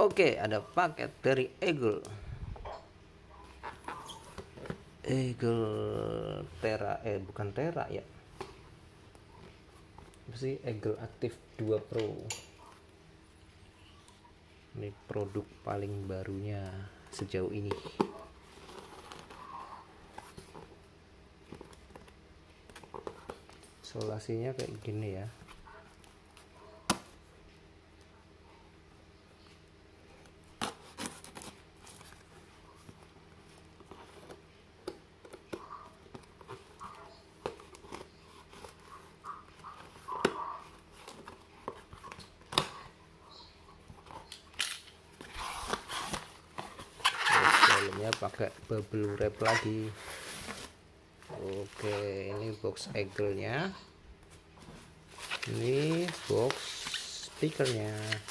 Oke, ada paket dari Eagle Tera, bukan Tera ya, apa sih, Eagle Active 2 Pro. Ini produk paling barunya sejauh ini. Isolasinya kayak gini ya. Dalamnya pakai bubble wrap lagi. Oke, ini box Eagle nya, ini box speakernya.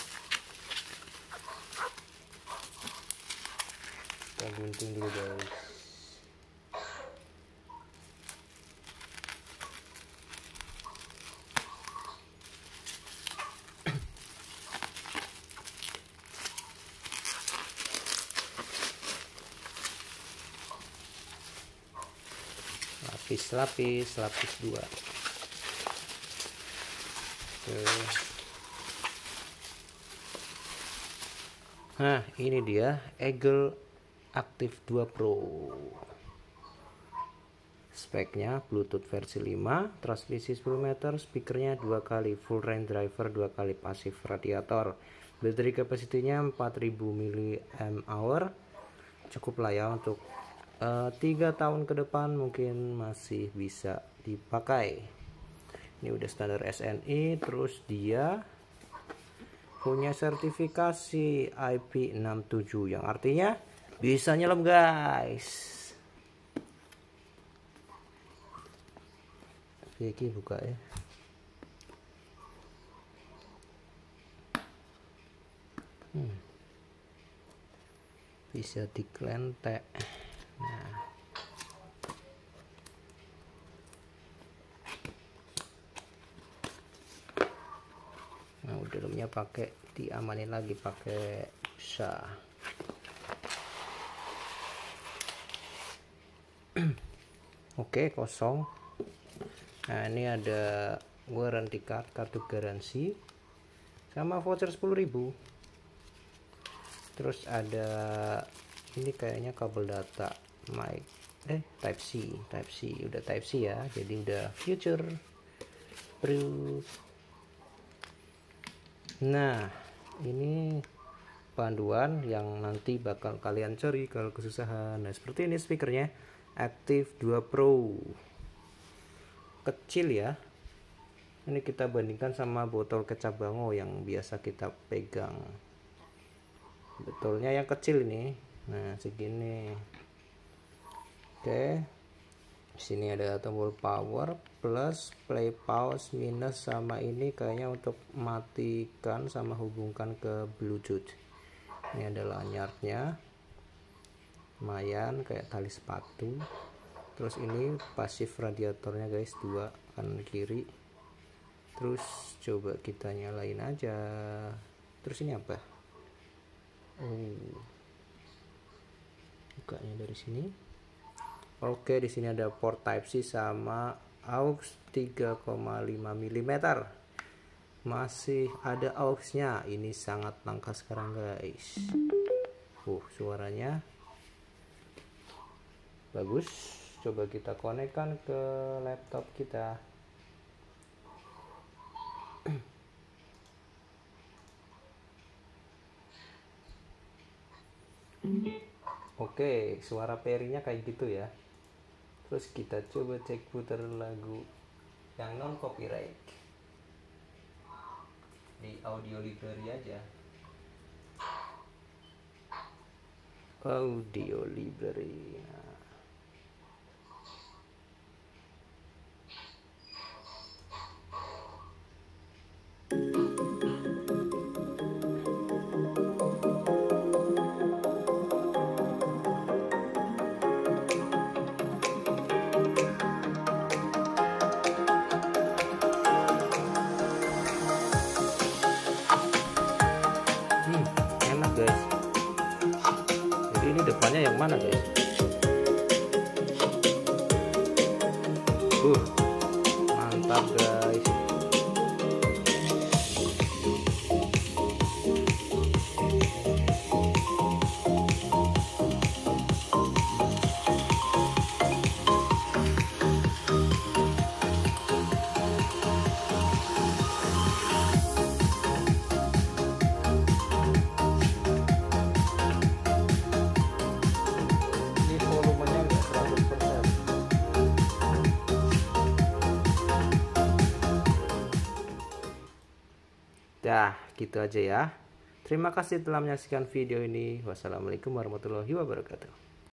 Kita gunting dulu guys. Lapis 2. Oke. Nah, ini dia Eagle Active 2 Pro. Speknya Bluetooth versi 5, transmisi 10 meter, speakernya 2 kali, full range driver 2 kali, pasif radiator. Baterai kapasitinya 4000 mAh. Cukup lah ya untuk 3 tahun ke depan mungkin masih bisa dipakai. Ini udah standar SNI, terus dia punya sertifikasi IP67 yang artinya bisa nyelam guys. Oke, buka ya. Bisa diklentek. Nah, dalamnya pakai diamanin lagi pakai busa. Oke, kosong. Nah, ini ada warranty card, kartu garansi, sama voucher 10.000. Terus ada ini kayaknya kabel data mic, Type C, udah Type C ya, jadi udah future proof. Nah, ini panduan yang nanti bakal kalian cari kalau kesusahan. Nah, seperti ini speakernya, Active 2 Pro. Kecil ya. Ini kita bandingkan sama botol kecap bango yang biasa kita pegang. Betulnya yang kecil ini. Nah, segini. Oke. Di sini ada tombol power, plus, play, pause, minus, sama ini kayaknya untuk matikan sama hubungkan ke Bluetooth. Ini adalah lanyardnya. Lumayan kayak tali sepatu. Terus ini pasif radiatornya guys, 2 kanan kiri. Terus coba kita nyalain aja. Terus ini apa? Bukanya dari sini. Oke, di sini ada port Type C sama aux 3,5 mm. Masih ada aux-nya. Ini sangat langka sekarang guys. Suaranya bagus. Coba kita konekkan ke laptop kita. Oke, suara perinya kayak gitu ya. Terus kita coba cek putar lagu yang non copyright di audio library aja. Audio library. Ini depannya yang mana guys? Mantap guys. Ini volumenya enggak 100%. Dah, gitu aja ya. Terima kasih telah menyaksikan video ini. Wassalamualaikum warahmatullahi wabarakatuh.